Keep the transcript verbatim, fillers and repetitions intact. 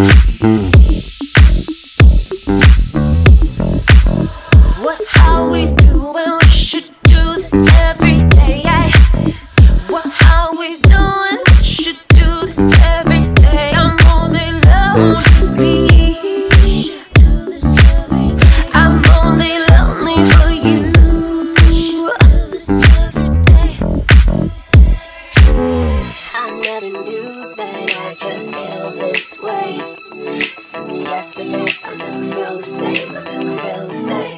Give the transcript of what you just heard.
What are we doing? We should do this every day. What are we doing? We should do this every day. I'm only lonely. I'm only lonely for you. I never knew that I could feel this way. Since yesterday, I never feel the same. I never feel the same.